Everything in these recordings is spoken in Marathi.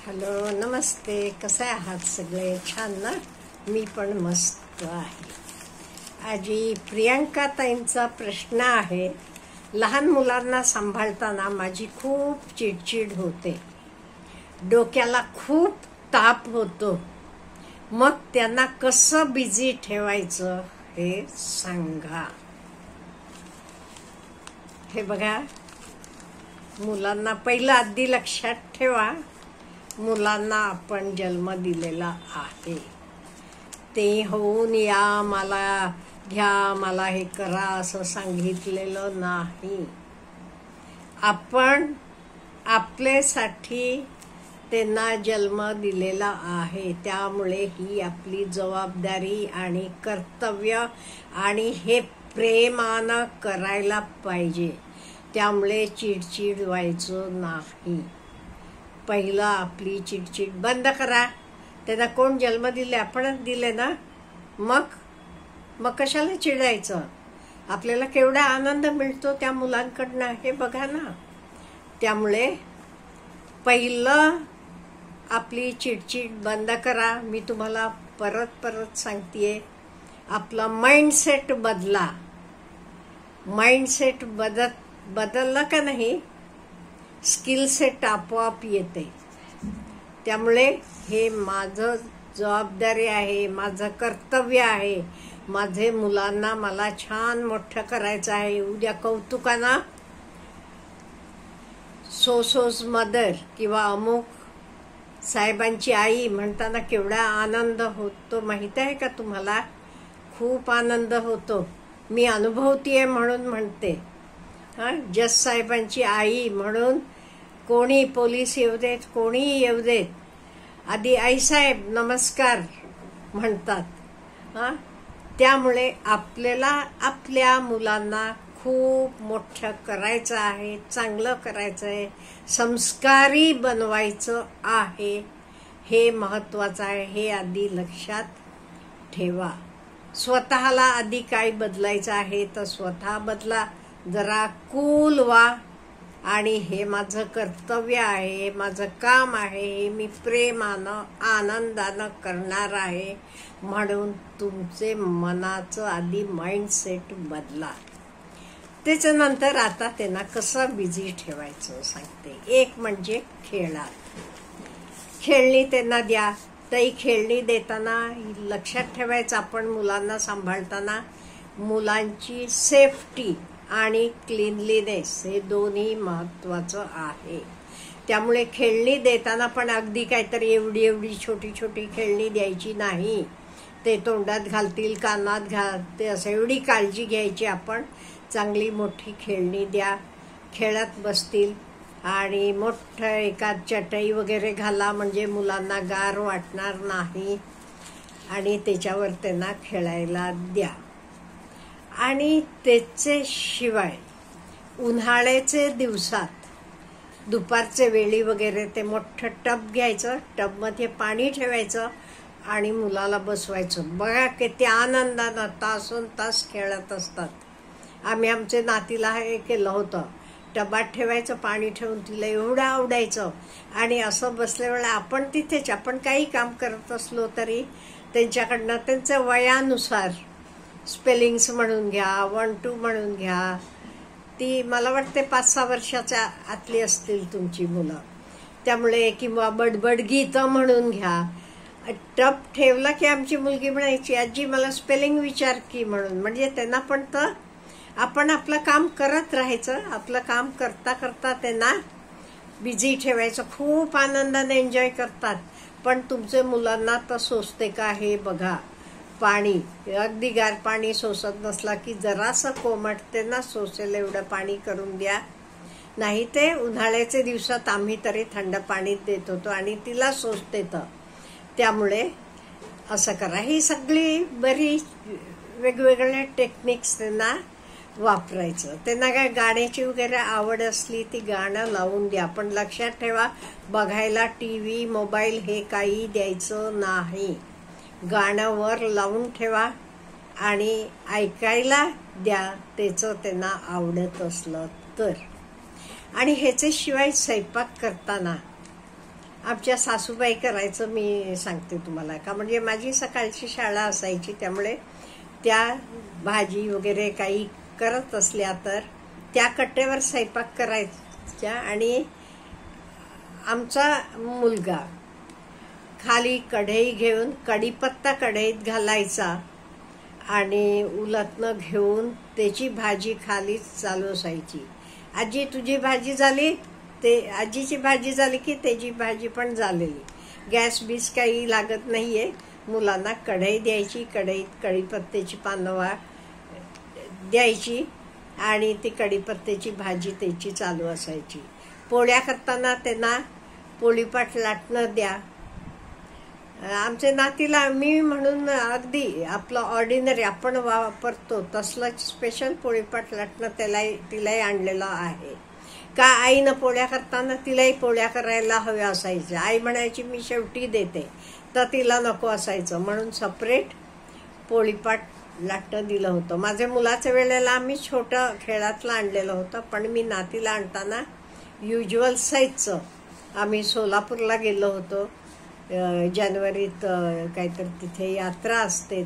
हॅलो, नमस्ते. कसे आहात सगळे? छान ना? मी पण मस्त आहे. आजी प्रियांका ताईंचा प्रश्न आहे, लहान मुलांना सांभाळताना माझी खूप चिडचिड होते, डोक्याला खूप ताप होतो, मग त्यांना कसं बिझी ठेवायचं हे सांगा. हे बघा, मुलांना पहिलं आधी लक्षात ठेवा, मुलांना आपण जन्म दिलेला आहे. ते होऊन या, मला घ्या, मला हे करा असं सांगितलेलं नाही. आपण आपल्यासाठी त्यांना जन्म दिलेला आहे. त्यामुळे ही आपली जबाबदारी आणि कर्तव्य आणि हे प्रेमानं करायला पाहिजे. त्यामुळे चिडचिड व्हायचं नाही. पहिलं आपली चिडचिड बंद करा. त्यांना कोण जन्म दिले? आपणच दिले ना. मग कशाला चिडायचं? आपल्याला केवढा आनंद मिळतो त्या मुलांकडनं, हे बघा ना. त्यामुळे पहिलं आपली चिडचिड बंद करा. मी तुम्हाला परत सांगतेय, आपला माइंडसेट बदला. माइंडसेट बदलला का नाही, स्किल सेट आपोआप येते. त्यामुळे हे माझं जबाबदारी आहे, माझं कर्तव्य आहे. माझे मुलांना मला छान मोठं करायचं आहे. उद्या कौतुकाना सोज मदर किंवा अमुक साहेबांची आई म्हणताना केवढा आनंद होतो माहित आहे का तुम्हाला? खूप आनंद होतो. मी अनुभवतीये म्हणून म्हणते. जज साहेबांची आई म्हणून कोणी पोलीस येऊ देत, कोणीही येऊ देत, आधी आई साहेब नमस्कार म्हणतात. त्यामुळे आपल्याला आपल्या मुलांना खूप मोठं करायचं आहे, चांगलं करायचं आहे, संस्कारी बनवायचं आहे. हे महत्वाचं आहे. हे आधी लक्षात ठेवा. स्वतःला आधी काय बदलायचं आहे तर स्वतः बदला. जरा कूल व्हा आणि हे माझं कर्तव्य आहे, माझं काम आहे, हे मी प्रेमानं आनंदानं करणार आहे म्हणून तुमचे मनाचं आधी माइंडसेट बदला. त्याच्यानंतर आता त्यांना कसं बिझी ठेवायचं सांगते. एक म्हणजे खेळणी त्यांना द्या. तरी खेळणी देताना लक्षात ठेवायचं, आपण मुलांना सांभाळताना मुलांची सेफ्टी आणि क्लीनलीनेस हे दोन्ही महत्वाचं आहे. त्यामुळे खेळणी देताना पण अगदी काहीतरी एवढी छोटी खेळणी द्यायची नाही. ते तोंडात घालतील, कानात घालते असं एवढी काळजी घ्यायची आपण. चांगली मोठी खेळणी द्या, खेळत बसतील. आणि मोठं एखाद चटई वगैरे घाला म्हणजे मुलांना गार वाटणार नाही आणि त्याच्यावर त्यांना खेळायला द्या. आणि त्याचे शिवाय उन्हाळ्याचे दिवसात दुपारचे वेळी वगैरे ते मोठं टब घ्यायचं, टबमध्ये पाणी ठेवायचं आणि मुलाला बसवायचं. बघा किती आनंदानं तासोन तास खेळत असतात. आम्ही आमच्या नातीला हे केलं होतं. टबात ठेवायचं, पाणी ठेवून तिला एवढं आवडायचं. आणि असं बसल्या वेळेला आपण तिथेच, आपण काही काम करत असलो तरी त्यांच्याकडनं त्यांच्या वयानुसार स्पेलिंग्स म्हणून घ्या, 1 2 म्हणून घ्या. ती मला वाटते 5-6 वर्षाच्या आतली असतील तुमची मुलं. त्यामुळे किंवा बडबड गीतं म्हणून घ्या. टब ठेवला की आमची मुलगी म्हणायची, आजी मला स्पेलिंग विचार की म्हणून. म्हणजे त्यांना पण तर आपण आपलं काम करत राहायचं. आपलं काम करता करता त्यांना बिझी ठेवायचं. खूप आनंदाने एन्जॉय करतात. पण तुमच्या मुलांना तर सोसते का हे बघा. पाणी अगदी गार पाणी सोसत नसला की जरासं कोमटते ना, सोसेल एवढं पाणी करून द्या. नाही ते उन्हाळ्याच्या दिवसात आम्ही तरी थंड पाणी देत होतो आणि तिला सोसते. तर त्यामुळे असं करा. ही सगळी बरी वेगवेगळ्या टेक्निक्स त्यांना वापरायचं. त्यांना काय गाण्याची वगैरे आवड असली ती गाणं लावून द्या. पण लक्षात ठेवा, बघायला टीव्ही मोबाईल हे काही द्यायचं नाही. गाणं वर लावून ठेवा आणि ऐकायला द्या, त्याचं त्यांना आवडत असलं तर. आणि ह्याच्याशिवाय स्वयंपाक करताना आमच्या सासूबाई करायचं मी सांगते तुम्हाला. का म्हणजे माझी सकाळची शाळा असायची, त्यामुळे त्या भाजी वगैरे काही करत असल्या तर त्या कट्ट्यावर स्वयंपाक करायच्या. आणि आमचा मुलगा खाली कढई घेऊन कढीपत्ता कढईत घालायचा आणि उलटणं घेऊन त्याची भाजी खाली चालू असायची. आजी तुझी भाजी झाली, ते आजीची भाजी झाली की त्याची भाजी पण झालेली. गॅस बीस काही लागत नाहीये. मुलांना कढई द्यायची, कढईत कढीपत्त्याची पानं द्यायची आणि ती कढीपत्त्याची भाजी त्याची चालू असायची. पोळ्या करताना त्यांना पोळीपाट लाटणं द्या. आमच्या नातीला मी म्हणून अगदी आपलं ऑर्डिनरी आपण वापरतो तसलं स्पेशल पोळीपाट लाटणं तिलाही आणलेलं आहे. का आईनं पोळ्या करताना तिलाही पोळ्या करायला हव्या असायच्या. आई म्हणायची मी शेवटी देते, तर तिला नको असायचं म्हणून सेपरेट पोळीपाट लाटणं दिलं होतं. माझ्या मुलाच्या वेळेला आम्ही छोटं खेळातलं आणलेलं होतं, पण मी नातीला आणताना युज्युअल साईजचं. आम्ही सोलापूरला गेलो होतो जानेवारीत, काहीतरी तिथे यात्रा असते,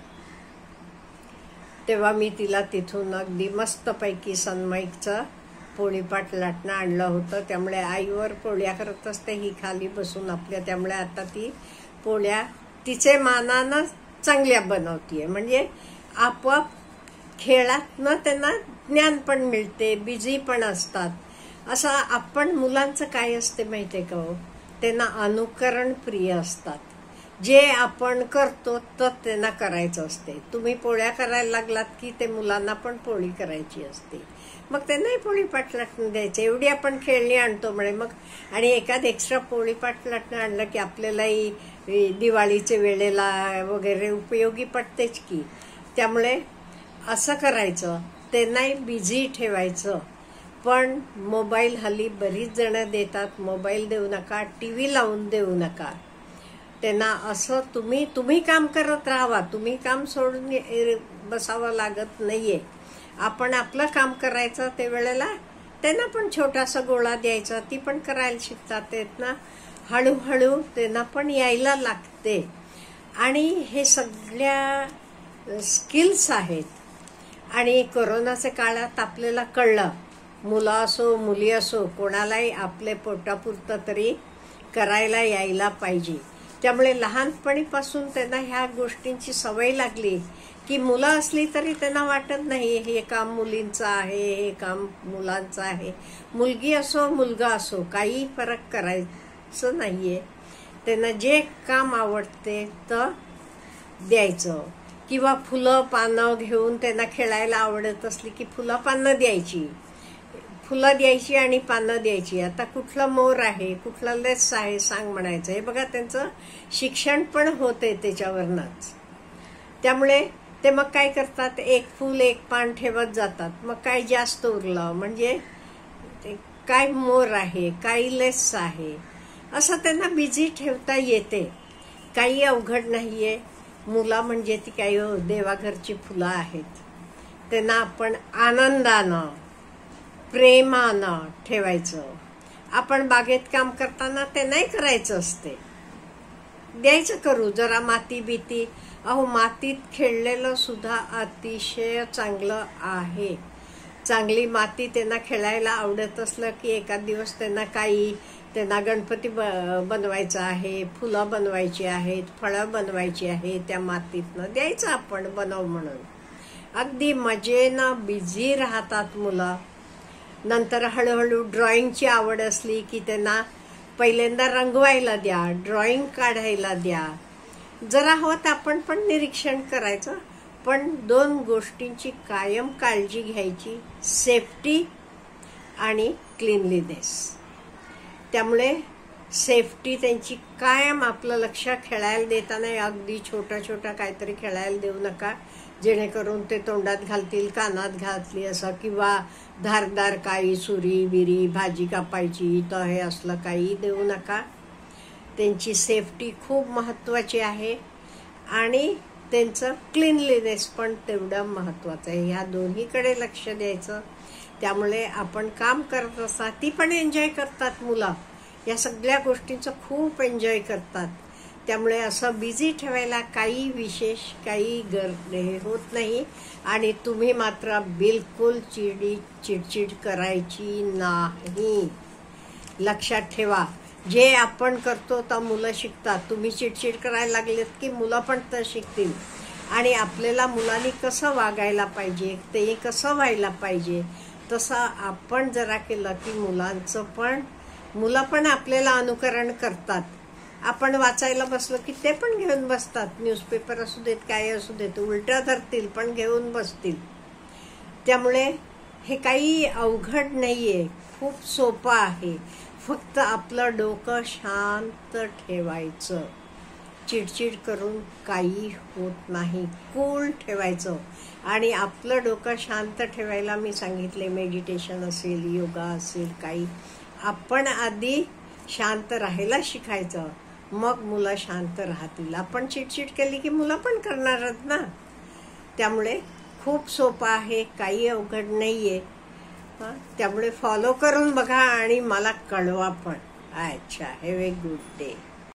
तेव्हा मी तिला तिथून अगदी मस्तपैकी सनमाईकचं पोळीपाट लाटणं आणलं होतं. त्यामुळे आईवर पोळ्या करत असते ही खाली बसून आपल्या, त्यामुळे आता ती पोळ्या तिचे मानानं चांगल्या बनवतीये. म्हणजे आपोआप खेळातनं त्यांना ज्ञान पण मिळते, बिझी पण असतात. असं आपण मुलांचं काय असते माहितीये का हो, त्यांना अनुकरण प्रिय असतात. जे आपण करतो तर त्यांना करायचं असते. तुम्ही पोळ्या करायला लागलात की ते मुलांना पण पोळी करायची असते, मग त्यांनाही पोळीपाट लाटणं द्यायचं. एवढी आपण खेळणी आणतो म्हणे मग, आणि एखाद एक्स्ट्रा पोळीपाट लाटणं आणलं की आपल्यालाही दिवाळीच्या वेळेला वगैरे उपयोगी पडतेच की. त्यामुळे असं करायचं, त्यांनाही बिझी ठेवायचं. पण मोबाईल हल्ली बरीच जण देतात. मोबाईल देऊ नका, टीव्ही लावून देऊ नका त्यांना. असं तुम्ही काम करत राहावा, तुम्ही काम सोडून बसावं लागत नाहीये. आपण आपलं काम करायचं, ते वेळेला त्यांना पण छोटासा गोळा द्यायचा, ती पण करायला शिकतात. ना हळूहळू त्यांना पण यायला लागते. आणि हे सगळ्या स्किल्स आहेत. आणि कोरोनाच्या काळात आपल्याला कळलं, मुलं असो मुली असो कोणालाही आपले पोटापुरतं तरी करायला यायला पाहिजे. त्यामुळे लहानपणीपासून त्यांना ह्या गोष्टींची सवय लागली की मुलं असली तरी त्यांना वाटत नाही हे काम मुलींचं आहे, हे काम मुलांचं आहे. मुलगी असो मुलगा असो काही फरक करायचं नाहीये. त्यांना जे काम आवडते तर द्यायचं. किंवा फुलं पानं घेऊन त्यांना खेळायला आवडत असली की फुलं पानं द्यायची, फुलं द्यायची आणि पानं द्यायची. आता कुठलं मोर आहे, कुठलं लेस आहे सांग म्हणायचं. हे बघा त्यांचं शिक्षण पण होते त्याच्यावरनच. त्यामुळे ते मग काय करतात, एक फूल एक पान ठेवत जातात. मग काय जास्त उरलं म्हणजे काय मोर आहे, काय लेस आहे, असं त्यांना बिझी ठेवता येते. काही अवघड नाहीये. मुलं म्हणजे ती काही देवाघरची फुलं आहेत. त्यांना आपण आनंदानं प्रेमानं ठेवायचं. आपण बागेत काम करताना ते नाही करायचं असते, द्यायचं करू जरा माती बीती. अहो मातीत खेळलेलं सुद्धा अतिशय चांगलं आहे. चांगली माती त्यांना खेळायला आवडत असलं की एखाद दिवस त्यांना गणपती बनवायचा आहे, फुलं बनवायची आहेत, फळं बनवायची आहे, त्या मातीतनं द्यायचं आपण बनव म्हणून. अगदी मजेनं बिझी राहतात मुलं. नंतर हळूहळू ड्रॉइंगची आवड असली की त्यांना पहिल्यांदा रंगवायला द्या, ड्रॉइंग काढायला द्या. जरा होत आपण पण निरीक्षण करायचं. पण दोन गोष्टींची कायम काळजी घ्यायची, सेफ्टी आणि क्लीनलीनेस. त्यामुळे सेफ्टी त्यांची कायम आपलं लक्ष. खेळायला देताना अगदी छोटा काहीतरी खेळायला देऊ नका, जेणेकरून ते तोंडात घालतील, कानात घातली असं, किंवा धारदार काही सुरी बिरी भाजी कापायची तर हे असलं काही देऊ नका. त्यांची सेफ्टी खूप महत्वाची आहे आणि त्यांचं क्लीनलीनेस पण तेवढं महत्वाचं आहे. ह्या दोन्हीकडे लक्ष द्यायचं. त्यामुळे आपण काम करत असता ती पण एन्जॉय करतात मुलं. या सगळ्या गोष्टींचा खूप एन्जॉय करतात. त्यामुळे असं बिझी ठेवायला काही विशेष काही हे होत नाही. आणि तुम्ही मात्र बिलकुल चिडचिड करायची नाही. लक्षात ठेवा, जे आपण करतो तर मुलं शिकतात. तुम्ही चिडचिड करायला लागलेत की मुलं पण तर शिकतील. आणि आपल्याला मुलांनी कसं वागायला पाहिजे, ते कसं व्हायला पाहिजे, तसं आपण जरा केलं की मुलं पण आपल्याला अनुकरण करतात. आपण वाचायला बसलो की ते पण घेऊन बसतात. न्यूजपेपर असू देत, काय असू देत, उलट्या धरतील पण घेऊन बसतील. त्यामुळे हे काही अवघड नाहीये, खूप सोपं आहे. फक्त आपलं डोकं शांत ठेवायचं. चिडचिड करून काही होत नाही. कूल ठेवायचं. आणि आपलं डोकं शांत ठेवायला मी सांगितले, मेडिटेशन असेल, योगा असेल, काही आपण आधी शांत राहायला शिकायचं, मग मुलं शांत राहतील. आपण चिडचिड केली की मुलं पण करणारच ना. त्यामुळे खूप सोपं आहे, काही अवघड नाहीये. त्यामुळे फॉलो करून बघा आणि मला कळवा पण. अच्छा, हॅव ए गुड डे.